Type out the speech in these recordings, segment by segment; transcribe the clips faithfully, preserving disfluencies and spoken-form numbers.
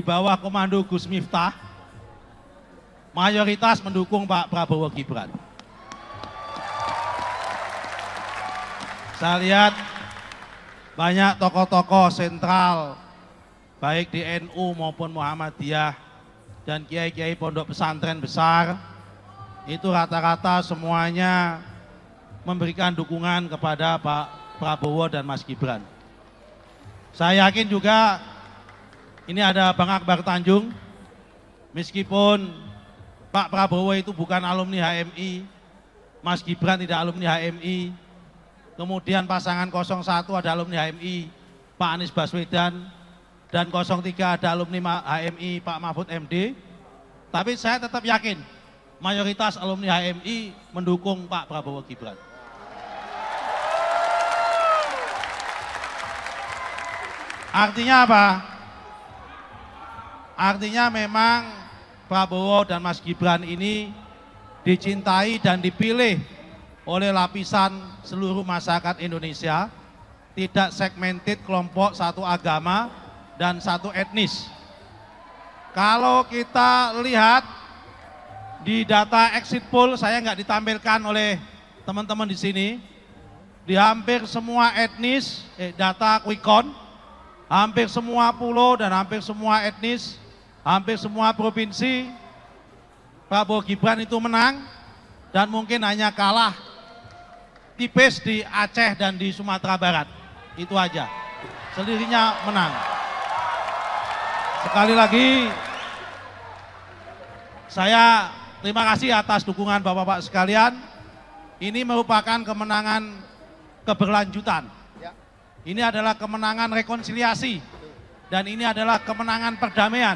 Di bawah komando Gus Miftah, mayoritas mendukung Pak Prabowo Gibran. Saya lihat banyak tokoh-tokoh sentral, baik di N U maupun Muhammadiyah, dan kiai-kiai pondok pesantren besar, itu rata-rata semuanya memberikan dukungan kepada Pak Prabowo dan Mas Gibran. Saya yakin juga ini ada Bang Akbar Tanjung, meskipun Pak Prabowo itu bukan alumni H M I, Mas Gibran tidak alumni H M I, kemudian pasangan nol satu ada alumni H M I, Pak Anies Baswedan, dan nol tiga ada alumni H M I, Pak Mahfud M D. Tapi saya tetap yakin mayoritas alumni H M I mendukung Pak Prabowo Gibran. Artinya apa? Artinya memang Prabowo dan Mas Gibran ini dicintai dan dipilih oleh lapisan seluruh masyarakat Indonesia, tidak segmented kelompok satu agama dan satu etnis. Kalau kita lihat di data exit poll, saya nggak ditampilkan oleh teman-teman di sini, di hampir semua etnis, eh, data quick count, hampir semua pulau dan hampir semua etnis, hampir semua provinsi, Prabowo Gibran itu menang, dan mungkin hanya kalah tipis di Aceh dan di Sumatera Barat. Itu aja, selebihnya menang. Sekali lagi, saya terima kasih atas dukungan Bapak-Bapak sekalian. Ini merupakan kemenangan keberlanjutan. Ini adalah kemenangan rekonsiliasi, dan ini adalah kemenangan perdamaian.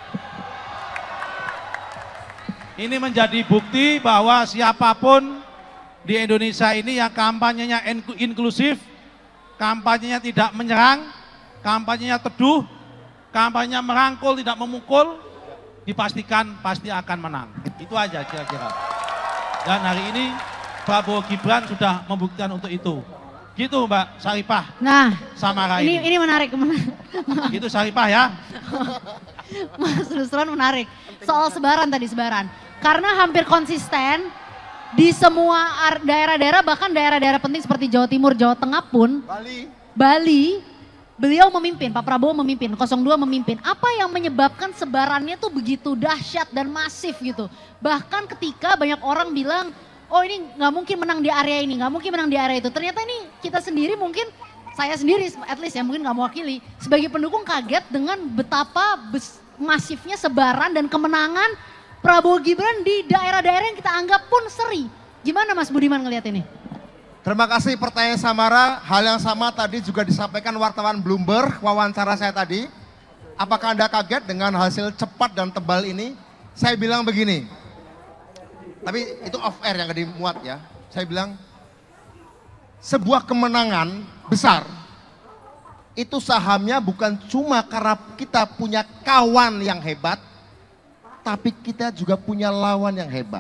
Ini menjadi bukti bahwa siapapun di Indonesia ini yang kampanyenya inklusif, kampanyenya tidak menyerang, kampanyenya teduh, kampanyenya merangkul tidak memukul, dipastikan pasti akan menang. Itu aja kira-kira. Dan hari ini Prabowo Gibran sudah membuktikan untuk itu. Gitu Mbak Saripah. Nah, Samara ini, ini. ini menarik. Itu Saripah ya. Mas Nusron menarik. Soal sebaran tadi, sebaran. Karena hampir konsisten di semua daerah-daerah, bahkan daerah-daerah penting seperti Jawa Timur, Jawa Tengah pun. Bali. Bali, beliau memimpin, Pak Prabowo memimpin, nol dua memimpin. Apa yang menyebabkan sebarannya tuh begitu dahsyat dan masif gitu. Bahkan ketika banyak orang bilang, oh ini nggak mungkin menang di area ini, nggak mungkin menang di area itu. Ternyata ini kita sendiri mungkin, saya sendiri at least ya mungkin nggak mewakili. Sebagai pendukung kaget dengan betapa masifnya sebaran dan kemenangan Prabowo Gibran di daerah-daerah yang kita anggap pun seri. Gimana Mas Budiman ngelihat ini? Terima kasih pertanyaan Samara. Hal yang sama tadi juga disampaikan wartawan Bloomberg, wawancara saya tadi. Apakah Anda kaget dengan hasil cepat dan tebal ini? Saya bilang begini, tapi itu off air yang gak dimuat ya. Saya bilang, sebuah kemenangan besar, itu sahamnya bukan cuma karena kita punya kawan yang hebat, tapi kita juga punya lawan yang hebat.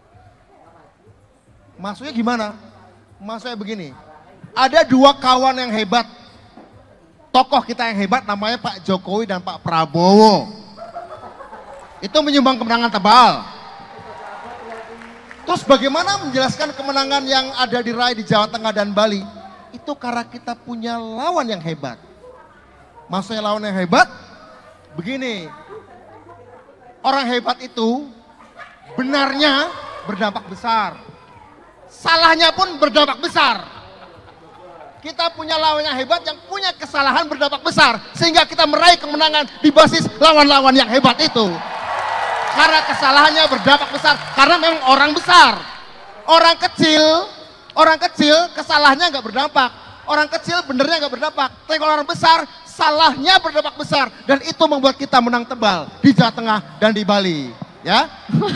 Maksudnya gimana? Maksudnya begini, ada dua kawan yang hebat, tokoh kita yang hebat namanya Pak Jokowi dan Pak Prabowo. Itu menyumbang kemenangan tebal. Terus bagaimana menjelaskan kemenangan yang ada diraih di Jawa Tengah dan Bali? Itu karena kita punya lawan yang hebat. Maksudnya lawan yang hebat, begini, orang hebat itu benarnya berdampak besar. Salahnya pun berdampak besar. Kita punya lawan yang hebat yang punya kesalahan berdampak besar. Sehingga kita meraih kemenangan di basis lawan-lawan yang hebat itu. Karena kesalahannya berdampak besar. Karena memang orang besar. Orang kecil, orang kecil kesalahannya nggak berdampak. Orang kecil benernya nggak berdampak. Tapi kalau orang besar, salahnya berdampak besar. Dan itu membuat kita menang tebal di Jawa Tengah dan di Bali. Ya.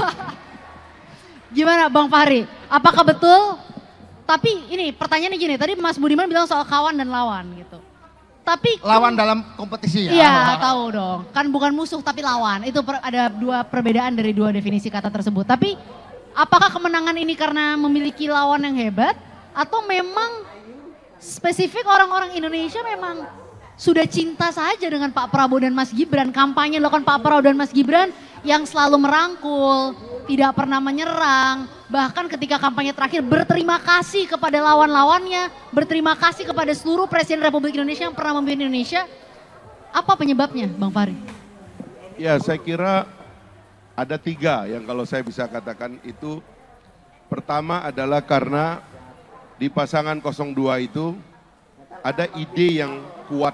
Gimana Bang Fahri? Apakah betul? Tapi ini pertanyaannya gini, tadi Mas Budiman bilang soal kawan dan lawan gitu. Tapi lawan dalam kompetisi ya? Iya tahu dong, kan bukan musuh tapi lawan. Itu per, ada dua perbedaan dari dua definisi kata tersebut. Tapi apakah kemenangan ini karena memiliki lawan yang hebat? Atau memang spesifik orang-orang Indonesia memang sudah cinta saja dengan Pak Prabowo dan Mas Gibran. Kampanye dilakukan Pak Prabowo dan Mas Gibran yang selalu merangkul, tidak pernah menyerang. Bahkan ketika kampanye terakhir berterima kasih kepada lawan-lawannya, berterima kasih kepada seluruh Presiden Republik Indonesia yang pernah memimpin Indonesia. Apa penyebabnya Bang Fahri? Ya, saya kira ada tiga yang kalau saya bisa katakan itu. Pertama adalah karena di pasangan nol dua itu ada ide yang kuat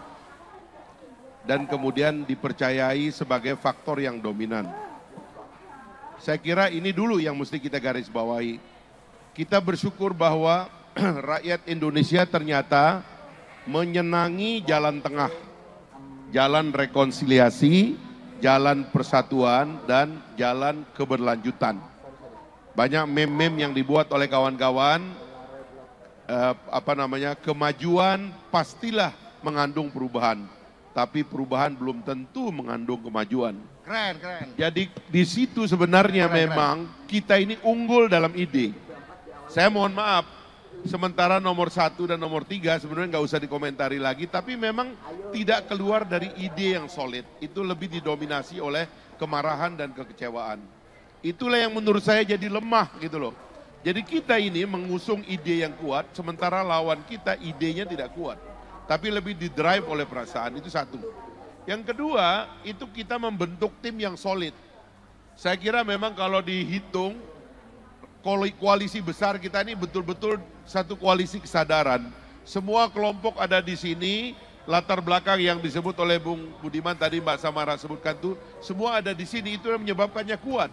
dan kemudian dipercayai sebagai faktor yang dominan. Saya kira ini dulu yang mesti kita garis bawahi. Kita bersyukur bahwa rakyat Indonesia ternyata menyenangi jalan tengah, jalan rekonsiliasi, jalan persatuan, dan jalan keberlanjutan. Banyak meme-meme yang dibuat oleh kawan-kawan, eh, apa namanya, kemajuan pastilah mengandung perubahan, tapi perubahan belum tentu mengandung kemajuan. Keren, keren. Jadi di situ sebenarnya keren, memang keren. Kita ini unggul dalam ide. Saya mohon maaf, sementara nomor satu dan nomor tiga sebenarnya nggak usah dikomentari lagi, tapi memang tidak keluar dari ide yang solid. Itu lebih didominasi oleh kemarahan dan kekecewaan. Itulah yang menurut saya jadi lemah gitu loh. Jadi kita ini mengusung ide yang kuat, sementara lawan kita idenya tidak kuat. Tapi lebih didrive oleh perasaan, itu satu. Yang kedua, itu kita membentuk tim yang solid. Saya kira memang kalau dihitung, koalisi besar kita ini betul-betul satu koalisi kesadaran. Semua kelompok ada di sini, latar belakang yang disebut oleh Bung Budiman tadi Mbak Samara sebutkan tuh, semua ada di sini, itu yang menyebabkannya kuat.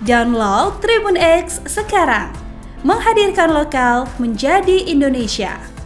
Download Tribun X sekarang, menghadirkan lokal menjadi Indonesia.